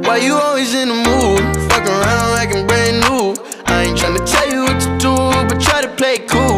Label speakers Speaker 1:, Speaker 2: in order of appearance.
Speaker 1: Why you always in the mood? Fuck around like I'm brand new. I ain't tryna tell you what to do, but try to play it cool.